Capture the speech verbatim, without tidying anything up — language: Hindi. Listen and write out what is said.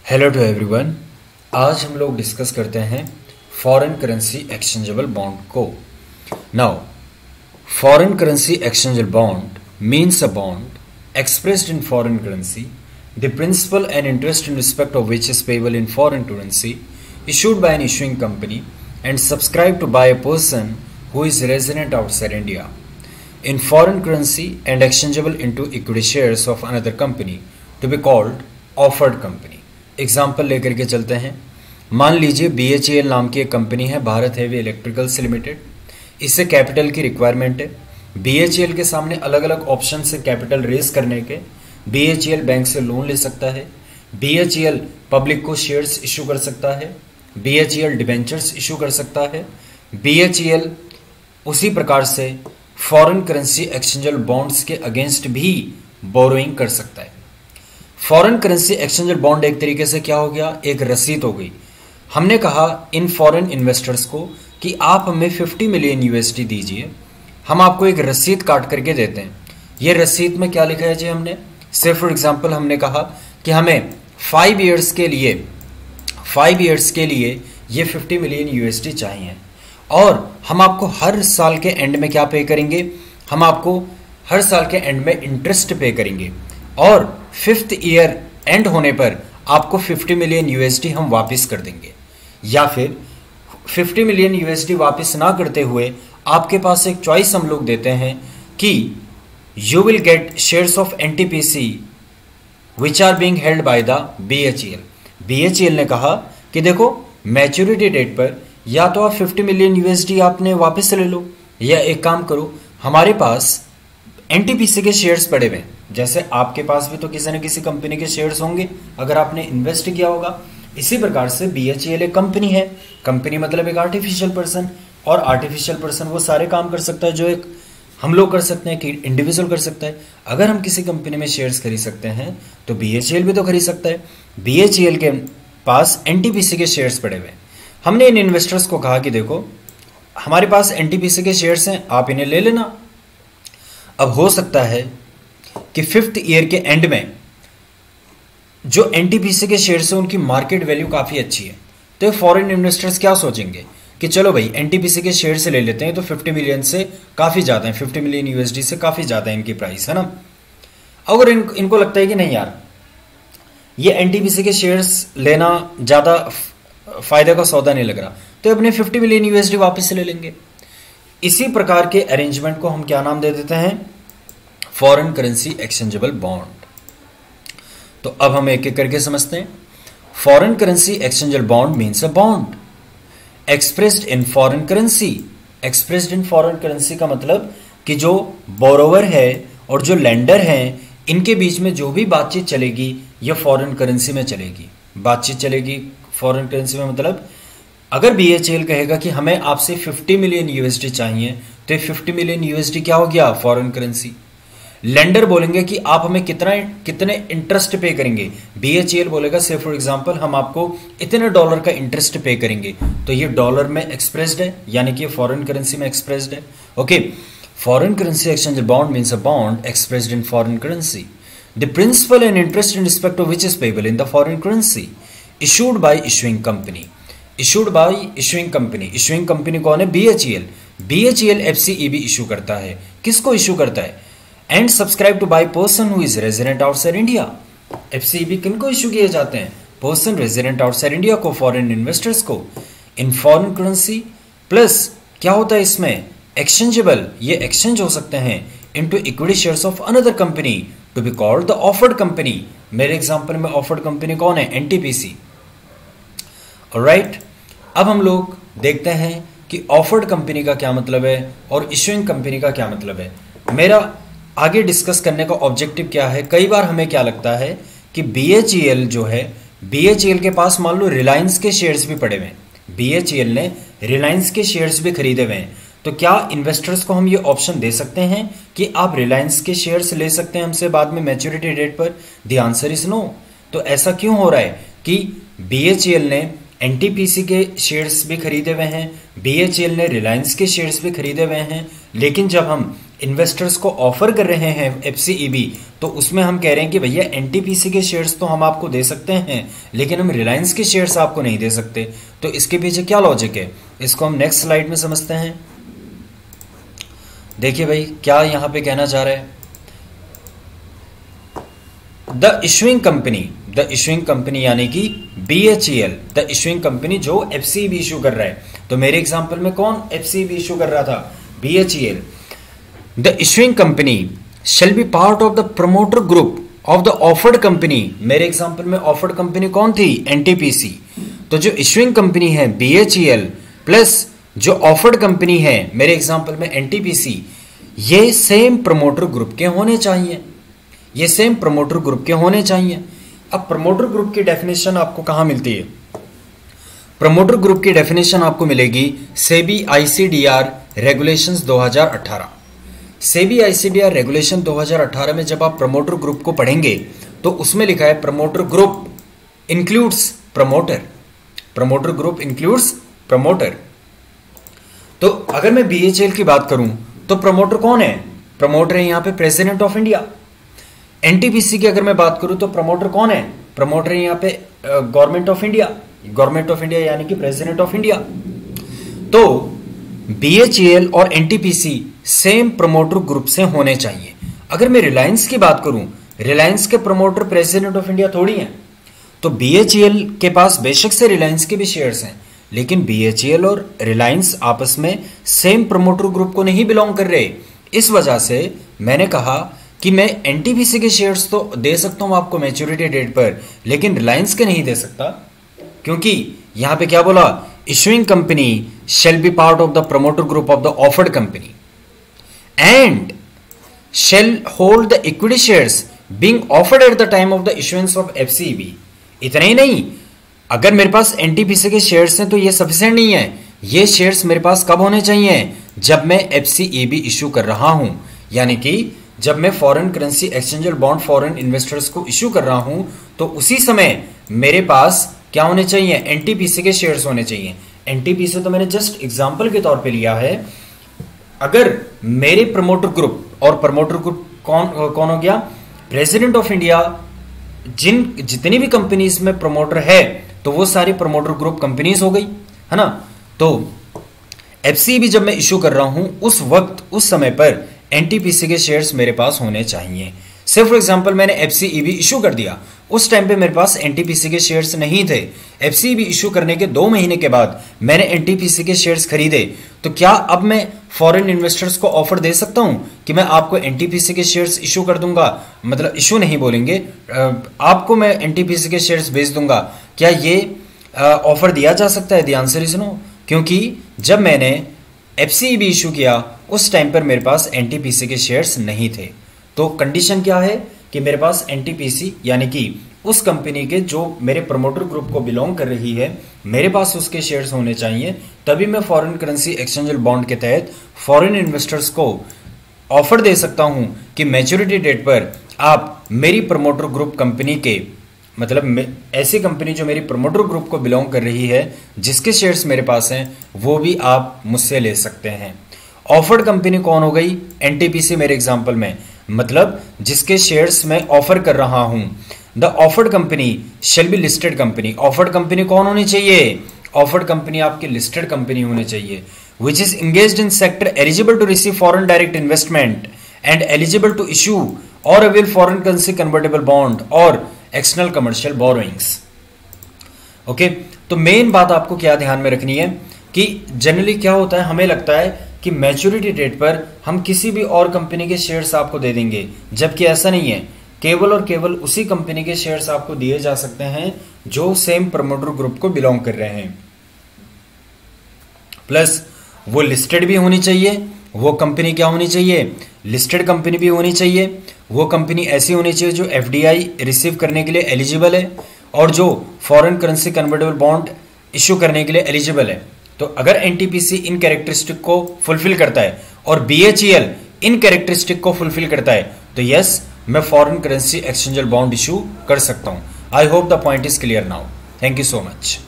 Hello to everyone. आज हम लोग डिस्कस करते हैं फॉरेन करेंसी एक्सचेंजेबल बॉन्ड को। Now foreign currency exchangeable bond means a bond expressed in foreign currency, the principal and interest in respect of which is payable in foreign currency, issued by an issuing company and subscribed to by a person who is resident outside India, in foreign currency and exchangeable into equity shares of another company to be called offered company. Example लेकर के चलते हैं। मान लीजिए बी एच ई एल नाम की एक कंपनी है, भारत हैवी इलेक्ट्रिकल्स लिमिटेड। इससे कैपिटल की रिक्वायरमेंट है। बी एच ई एल के सामने अलग अलग ऑप्शन से कैपिटल रेज करने के। B H E L bank से लोन ले सकता है, B H E L public को शेयर्स इशू कर सकता है, B H E L debentures issue कर सकता है, बी एच ई एल उसी प्रकार से फॉरेन करेंसी एक्सचेंजेबल बॉन्ड्स के अगेंस्ट भी बोरोइंग कर सकता है। फॉरेन करेंसी एक्सचेंजेबल बॉन्ड एक तरीके से क्या हो गया, एक रसीद हो गई। हमने कहा इन फॉरेन इन्वेस्टर्स को कि आप हमें पचास मिलियन यूएसडी दीजिए, हम आपको एक रसीद काट करके देते हैं। ये रसीद में क्या लिखा है जी, हमने से फॉर एग्जांपल हमने कहा कि हमें फाइव इयर्स के लिए फाइव इयर्स के लिए ये पचास मिलियन यूएसडी चाहिए और हम आपको हर साल के एंड में क्या पे करेंगे, हम आपको हर साल के एंड में इंटरेस्ट पे करेंगे और फिफ्थ ईयर एंड होने पर आपको पचास मिलियन यूएसडी हम वापस कर देंगे। या फिर पचास मिलियन यूएसडी वापस ना करते हुए आपके पास एक चॉइस हम लोग देते हैं कि you will get shares of NTPC which are being held by the BHEL. BHEL ने कहा कि देखो मैच्योरिटी डेट पर या तो आप पचास मिलियन यूएसडी आपने वापस ले लो, या एक काम करो, हमारे पास एनटीपीसी के शेयर्स पड़े हुए हैं। जैसे आपके पास भी तो किसी न किसी कंपनी के शेयर्स होंगे अगर आपने इन्वेस्ट किया होगा। इसी प्रकार से बीएचईएल एक कंपनी है। कंपनी मतलब एक आर्टिफिशियल पर्सन, और आर्टिफिशियल पर्सन वो सारे काम कर सकता है जो एक हम लोग कर सकते हैं कि इंडिविजुअल कर सकता है। अगर हम किसी कंपनी में शेयर्स खरीद सकते हैं तो बीएचईएल भी तो खरीद सकता है। बीएचईएल के पास एनटीपीसी के शेयर्स पड़े हुए हैं। हमने इन इन्वेस्टर्स को कहा कि देखो हमारे पास एनटीपीसी के शेयर्स हैं, आप इन्हें ले लेना। अब हो सकता है कि फिफ्थ ईयर के एंड में जो एनटीपीसी के शेयर्स हैं उनकी मार्केट वैल्यू काफी अच्छी है, तो फॉरेन इन्वेस्टर्स क्या सोचेंगे कि चलो भाई एनटीपीसी के शेयर से ले लेते हैं, तो पचास मिलियन से काफी ज्यादा है, पचास मिलियन यूएसडी से काफी ज्यादा है इनकी प्राइस, है ना। अगर इन, इनको लगता है कि नहीं यार ये एनटीपीसी के शेयर्स लेना ज्यादा फायदे का सौदा नहीं लग रहा, तो अपने पचास मिलियन यूएसडी वापस से ले लेंगे। इसी प्रकार के अरेंजमेंट को हम क्या नाम दे देते हैं, फॉरेन करेंसी एक्सचेंजेबल बॉन्ड। तो अब हम एक एक करके समझते हैं। Foreign currency exchangeable bond means a bond expressed in foreign currency. Expressed in foreign currency का मतलब कि जो बोरोवर है और जो लेंडर है इनके बीच में जो भी बातचीत चलेगी यह फॉरेन करेंसी में चलेगी। बातचीत चलेगी फॉरेन करेंसी में मतलब अगर बीएचईएल कहेगा कि हमें आपसे पचास मिलियन यूएसडी चाहिए, तो ये पचास मिलियन यूएसडी क्या हो गया, फॉरेन करेंसी। लेंडर बोलेंगे कि आप हमें कितना कितने इंटरेस्ट पे करेंगे, बीएचईएल बोलेगा से फॉर एग्जांपल हम आपको इतने डॉलर का इंटरेस्ट पे करेंगे, तो ये डॉलर में एक्सप्रेस्ड है, यानी कि फॉरेन करेंसी में एक्सप्रेस्ड है। Okay, foreign currency exchange bond means a bond expressed in foreign currency, the principal and interest in respect of which is payable in the foreign currency, issued by issuing company. Issued by issuing company, issuing company कौन है, बीएचईएल। बीएचईएल एफसीईबी इशू करता है, किसको इशू करता है, and subscribe to by person who is resident outside India. FCEB किनको इशू किए जाते हैं, पर्सन रेजिडेंट आउटसाइड इंडिया को, फॉरेन इन्वेस्टर्स को, इन फॉरेन करेंसी। प्लस क्या होता है इसमें, एक्सचेंजेबल, ये एक्सचेंज हो सकते हैं into equity shares of another company to be called the offered company. मेरे एग्जांपल में ऑफर्ड कंपनी कौन है, एनटीपीसी। ऑलराइट, अब हम लोग देखते हैं कि ऑफर्ड कंपनी का क्या मतलब है और इशूइंग कंपनी का क्या मतलब है। मेरा आगे डिस्कस करने का ऑब्जेक्टिव क्या है, कई बार हमें क्या लगता है कि बीएचईएल जो है, बीएचईएल के पास मान लो रिलायंस के शेयर्स भी पड़े हुए हैं, बीएचईएल ने रिलायंस के शेयर्स भी खरीदे हुए हैं, तो क्या इन्वेस्टर्स को हम ये ऑप्शन दे सकते हैं कि आप रिलायंस के शेयर्स ले सकते हैं हमसे बाद में मैच्योरिटी डेट पर? The answer is no. तो ऐसा क्यों हो रहा है कि बीएचईएल ने एनटीपीसी के शेयर्स भी खरीदे हुए हैं, बीएचईएल ने रिलायंस के शेयर्स भी खरीदे हुए हैं, लेकिन जब हम इन्वेस्टर्स को ऑफर कर रहे हैं एफसीईबी, तो उसमें हम कह रहे हैं कि भैया एनटीपीसी के शेयर्स तो हम आपको दे सकते हैं लेकिन हम रिलायंस के शेयर्स आपको नहीं दे सकते। तो इसके पीछे क्या लॉजिक है, इसको हम नेक्स्ट स्लाइड में समझते हैं। देखिए भाई क्या यहां पे कहना चाह रहा है, the issuing company, the issuing company यानी कि बीएचईएल, द इशुइंग कंपनी जो एफसीईबी इशू कर रहा है। तो मेरे एग्जांपल में कौन एफसीईबी इशू कर रहा था, BHEL. The issuing company shall be part of the promoter group of the offered company, मेरे एग्जांपल में ऑफर्ड कंपनी कौन थी, एनटीपीसी। तो जो इशुइंग कंपनी है बीएचईएल प्लस जो ऑफर्ड कंपनी है मेरे एग्जांपल में एनटीपीसी, ये सेम प्रमोटर ग्रुप के होने चाहिए, ये सेम प्रमोटर ग्रुप के होने चाहिए। अब प्रमोटर ग्रुप की डेफिनेशन आपको कहां मिलती है, प्रमोटर ग्रुप की डेफिनेशन आपको मिलेगी सेबी आईसीडीआर रेगुलेशंस दो हज़ार अठारह। सेबी आईसीडीआर रेगुलेशन दो हज़ार अठारह में जब आप प्रमोटर ग्रुप को पढ़ेंगे तो उसमें लिखा है promoter group includes promoter, promoter group includes promoter. तो अगर मैं बीएचईएल की बात करूं तो प्रमोटर कौन है, प्रमोटर है यहां पे प्रेसिडेंट ऑफ इंडिया। एनटीपीसी की अगर मैं बात करूं तो प्रमोटर कौन है, प्रमोटर है यहां पे government of India, government of India यानी कि प्रेसिडेंट ऑफ इंडिया। तो बीएचईएल और एनटीपीसी सेम प्रमोटर ग्रुप से होने चाहिए। अगर मैं रिलायंस की बात करूं, रिलायंस के प्रमोटर प्रेसिडेंट ऑफ इंडिया थोड़ी हैं। तो बीएचईएल के पास बेशक से रिलायंस के भी शेयर्स हैं लेकिन बीएचईएल और रिलायंस आपस में सेम प्रमोटर ग्रुप को नहीं बिलोंग कर रहे। इस वजह से मैंने कहा कि मैं एनटीपीसी के शेयर्स तो दे सकता हूं आपको मैच्योरिटी डेट पर लेकिन रिलायंस के नहीं दे सकता, क्योंकि यहां पे क्या बोला, issuing company shall be part of the promoter group of the offered company and shall hold the equity shares being offered at the time of the issuance of F C E B। इतना ही नहीं, अगर मेरे पास एनटीपीसी के शेयर्स हैं तो ये सफिशिएंट नहीं है, ये शेयर्स मेरे पास कब होने चाहिए, जब मैं एफसीईबी इशू कर रहा हूं, यानी कि जब मैं foreign currency exchangeable bond foreign investors को इशू कर रहा हूं तो उसी समय मेरे पास क्या होने चाहिए, एनटीपीसी के शेयर्स होने चाहिए। एनटीपीसी तो मैंने जस्ट एग्जांपल के तौर पे लिया है। अगर मेरे प्रमोटर ग्रुप, और प्रमोटर ग्रुप कौन कौन हो गया, प्रेसिडेंट ऑफ इंडिया, जिन जितनी भी कंपनीज में प्रमोटर है तो वो सारी प्रमोटर ग्रुप कंपनीज हो गई, है ना। तो एफसीईबी जब मैं इशू कर रहा हूं उस वक्त उस समय पर एनटीपीसी के शेयर्स मेरे पास होने चाहिए। से फॉर एग्जांपल मैंने एफसीईबी इशू कर दिया, उस टाइम पे मेरे पास एनटीपीसी के शेयर्स नहीं थे। एफसीईबी इशू करने के दो महीने के बाद मैंने एनटीपीसी के शेयर्स खरीदे, तो क्या अब मैं फॉरेन इन्वेस्टर्स को ऑफर दे सकता हूं कि मैं आपको एनटीपीसी के शेयर्स इशू कर दूंगा, मतलब इशू नहीं बोलेंगे, आपको मैं एनटीपीसी के शेयर्स बेच दूंगा, क्या ये ऑफर दिया जा सकता है? द आंसर इज नो, क्योंकि जब मैंने एफसीईबी इशू किया उस टाइम पर मेरे पास एनटीपीसी के शेयर्स नहीं थे। तो कंडीशन क्या है कि मेरे पास एनटीपीसी यानी कि उस कंपनी के जो मेरे प्रमोटर ग्रुप को बिलोंग कर रही है मेरे पास उसके शेयर्स होने चाहिए, तभी मैं फॉरेन करेंसी एक्सचेंजेबल बॉन्ड के तहत फॉरेन इन्वेस्टर्स को ऑफर दे सकता हूं कि मैच्योरिटी डेट पर आप मेरी प्रमोटर ग्रुप कंपनी के, मतलब ऐसी कंपनी जो मेरी प्रमोटर ग्रुप को बिलोंग कर रही है जिसके शेयर्स मेरे पास हैं वो भी आप मुझसे ले सकते हैं। ऑफर्ड कंपनी कौन हो गई, एनटीपीसी मेरे एग्जांपल में, मतलब जिसके शेयर्स मैं ऑफर कर रहा हूं। The offered company shall be listed company, offered company कौन होनी चाहिए, ऑफर्ड कंपनी आपकी लिस्टेड कंपनी होनी चाहिए, which is engaged in sector eligible to receive foreign direct investment and eligible to issue or avail foreign currency convertible bond or external commercial borrowings. Okay, तो मेन बात आपको क्या ध्यान में रखनी है कि जनरली क्या होता है, हमें लगता है कि मैच्योरिटी डेट पर हम किसी भी और कंपनी के शेयर्स आपको दे देंगे, जबकि ऐसा नहीं है। केवल और केवल उसी कंपनी के शेयर्स आपको दिए जा सकते हैं जो सेम प्रमोटर ग्रुप को बिलोंग कर रहे हैं, प्लस वो लिस्टेड भी होनी चाहिए। वो कंपनी क्या होनी चाहिए, लिस्टेड कंपनी भी होनी चाहिए। वो कंपनी ऐसी होनी चाहिए जो एफडीआई रिसीव करने के लिए एलिजिबल है और जो foreign currency convertible bond issue करने के लिए एलिजिबल है। तो अगर एनटीपीसी इन कैरेक्टरिस्टिक को फुलफिल करता है और बीएचईएल इन कैरेक्टरिस्टिक को फुलफिल करता है तो यस, मैं foreign currency exchangeable bond issue कर सकता हूं। I hope the point is clear now. Thank you so much.